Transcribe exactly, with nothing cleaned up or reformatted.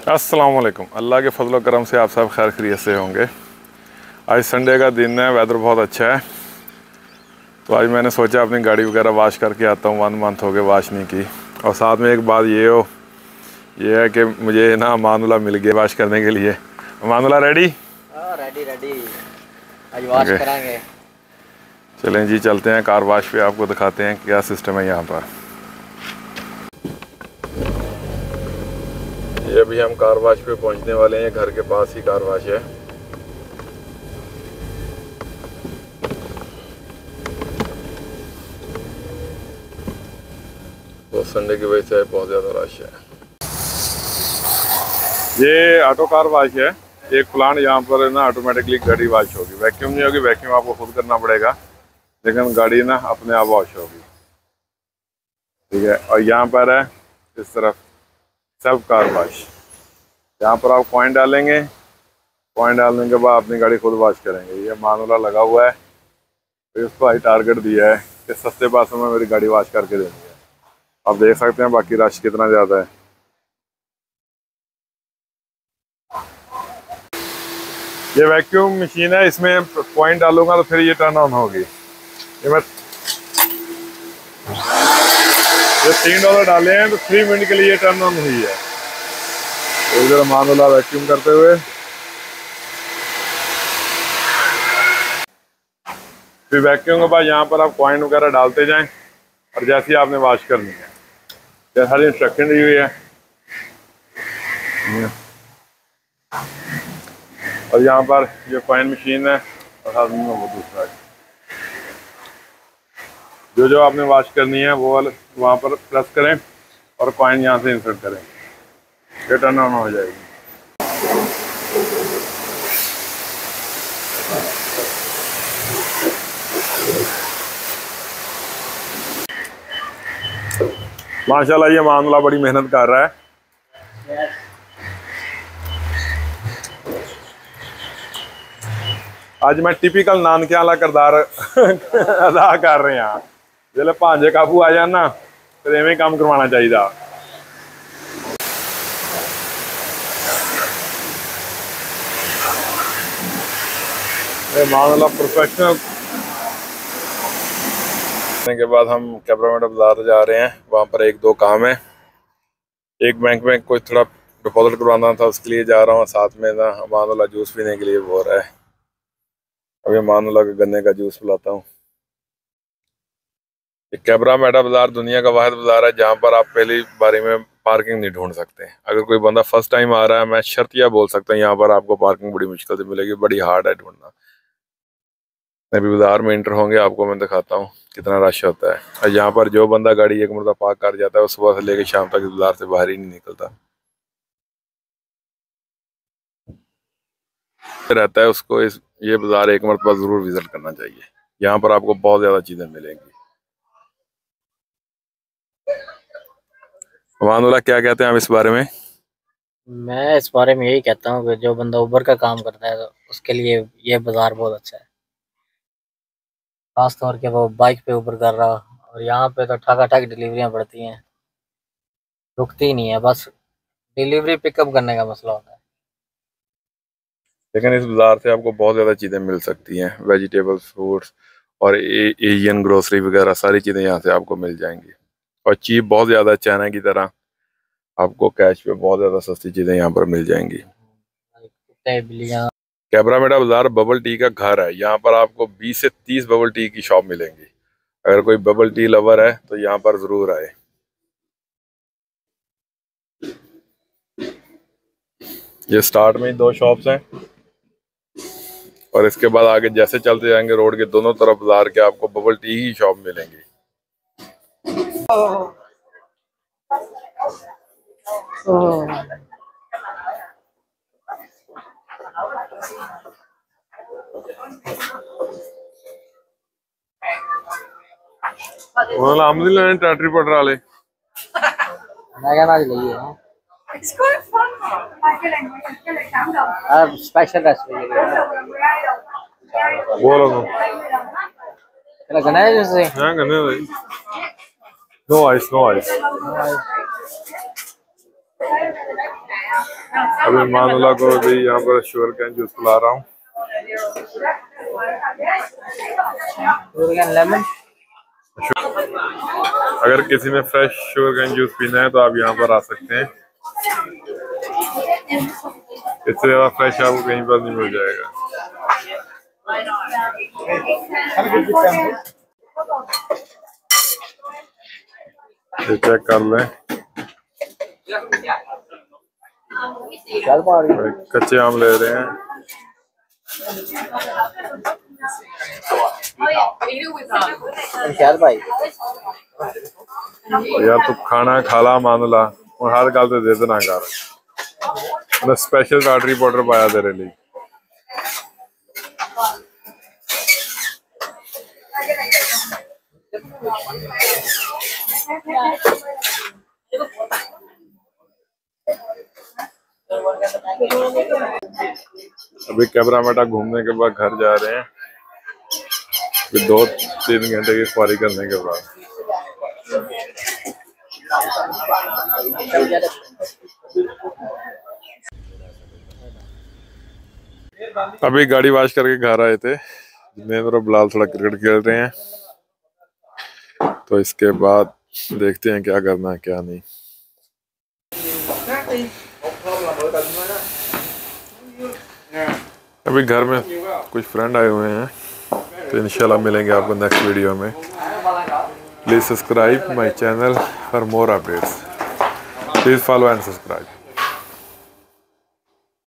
अस्सलाम वालेकुम। अल्लाह के फजल करम से आप सब खैर खैरियत से होंगे। आज संडे का दिन है, वेदर बहुत अच्छा है, तो आज मैंने सोचा अपनी गाड़ी वगैरह वॉश करके आता हूँ। वन मंथ हो गए वॉश नहीं की। और साथ में एक बात ये हो ये है कि मुझे ना अमानुल्लाह मिल गया वॉश करने के लिए। अमानुल्लाह रेडी? रेडी रेडी आज वॉश okay. कराएंगे। चलें जी, चलते हैं कार वॉश पे, आपको दिखाते हैं क्या सिस्टम है यहाँ पर। ये अभी हम कार वॉश पे पहुँचने वाले हैं, घर के पास ही कार वॉश है। तो संडे की वजह से बहुत ज़्यादा रश है। ये ऑटो कार वॉश है, एक प्लांट यहाँ पर ना ऑटोमेटिकली गाड़ी वॉश होगी। वैक्यूम नहीं होगी, वैक्यूम आपको खुद करना पड़ेगा, लेकिन गाड़ी ना अपने आप वॉश होगी। ठीक है। और यहाँ पर है इस तरफ सब कार वॉश। यहाँ पर आप कॉइन डालेंगे, कॉइन डालने के बाद अपनी गाड़ी खुद वॉश करेंगे। ये अमानुल्लाह लगा हुआ है, तो इसको आई टारगेट दिया है कि सस्ते पैसों में मेरी गाड़ी वॉश करके देनी है। आप देख सकते हैं बाकी रश कितना ज़्यादा है। ये वैक्यूम मशीन है, इसमें कॉइन डालूंगा तो फिर ये टर्न ऑन होगी। ये मैं ये तीन डॉलर डाले हैं तो थ्री मिनट के लिए ये टर्न ऑन हुई है। इधर अमानुल्लाह वैक्यूम करते हुए, फिर वैक्यूम के बाद यहाँ पर आप कॉइन वगैरह डालते जाएं और जैसे ही आपने वॉश करनी है, ये सारी इंस्ट्रक्शन दी हुई है। और यहाँ पर ये कॉइन मशीन है और साथ में वो दूसरा है। जो जो आपने वॉश करनी है वो वहाँ पर प्रेस करें और कॉइन यहाँ से इंसर्ट करें, ये टर्न ऑन हो जाएगी। माशाल्लाह ये अमानुल्लाह बड़ी मेहनत कर रहा है। आज मैं टिपिकल नानकिया वाला किरदार अदा कर रहे हैं। जिसले भांजे काबू आ जाए ना, फिर इवें काम करवाना चाहिए। अमानुल्लाह प्रोफेशनल। के बाद हम कैब्रामेटा बाजार जा रहे हैं, वहाँ पर एक दो काम है। एक बैंक में कोई थोड़ा डिपॉजिट करवाना था, उसके लिए जा रहा हूँ। साथ में ना अमानुल्लाह जूस पीने के लिए बोल रहा है। अभी अमानुल्लाह के गन्ने का जूस पिलाता हूँ। कैब्रामेटा बाजार दुनिया का वाहिद बाजार है जहाँ पर आप पहली बारी में पार्किंग नहीं ढूंढ सकते। अगर कोई बंदा फर्स्ट टाइम आ रहा है, मैं शर्तिया बोल सकता हूँ, यहाँ पर आपको पार्किंग बड़ी मुश्किल से मिलेगी, बड़ी हार्ड है ढूंढना। अभी बाजार में इंटर होंगे, आपको मैं दिखाता हूँ कितना रश होता है। और यहाँ पर जो बंदा गाड़ी एक मरतबा पार्क कर जाता है, वो सुबह से लेकर शाम तक बाजार से बाहर ही नहीं निकलता रहता है। उसको इस ये बाजार एक मरतबा जरूर विजिट करना चाहिए। यहाँ पर आपको बहुत ज्यादा चीजें मिलेंगी। अमानुल्लाह क्या कहते हैं आप इस बारे में? मैं इस बारे में यही कहता हूँ कि जो बंदा उबर का काम करता है तो उसके लिए ये बाजार बहुत अच्छा है। खास तौर के वो बाइक पे उबर कर रहा, और यहाँ पे तो ठगा ठग डिलीवरियाँ पड़ती हैं, रुकती ही नहीं है, बस डिलीवरी पिकअप करने का मसला होता है। लेकिन इस बाजार से आपको बहुत ज़्यादा चीज़ें मिल सकती हैं, वेजिटेबल्स, फ्रूट्स और एशियन ग्रोसरी वगैरह सारी चीज़ें यहाँ से आपको मिल जाएंगी। और चीप बहुत ज़्यादा, चाइना की तरह आपको कैश पे बहुत ज़्यादा सस्ती चीज़ें यहाँ पर मिल जाएंगी। कैब्रामेटा बाजार बबल टी का घर है। यहाँ पर आपको बीस से तीस बबल टी की शॉप मिलेंगी। अगर कोई बबल टी लवर है तो यहाँ पर ज़रूर आए। ये स्टार्ट में ही दो शॉप्स हैं और इसके बाद आगे जैसे चलते जाएंगे रोड के दोनों तरफ बाजार के आपको बबल टी ही शॉप मिलेंगी। अल्हम्दुलिल्लाह ट्रैक्टर पर डाले मैं कहना चाहिए अब स्पेशल रेसिपी बोलो तो चलो गना है जैसे हां गने नो आइस नो आइस अभी मानुला को भी यहाँ पर शुगर कैन जूस पिला रहा हूँ। लेमन। अगर किसी में फ्रेश शुगर कैन जूस पीना है तो आप यहाँ पर आ सकते हैं। इससे ज्यादा फ्रेश आपको कहीं पर नहीं मिल जाएगा। ये चेक कर लें, कच्चे आम ले रहे हैं। भाई यार तू खाना खाला मानुला और हर गल ते दे देना कर। मैं स्पेशल टाटरी पाउडर पाया तेरे लिए। अभी कैमरा मेटा घूमने के बाद घर जा रहे हैं, फिर दो तीन घंटे की सवारी करने के बाद। अभी गाड़ी वॉश करके घर आए थे। मैं और बिलाल थोड़ा क्रिकेट खेल रहे हैं, तो इसके बाद देखते हैं क्या करना है क्या नहीं। अभी घर में कुछ फ्रेंड आए हुए हैं, तो इंशाल्लाह मिलेंगे आपको नेक्स्ट वीडियो में। Please subscribe my channel for more updates. Please follow and subscribe.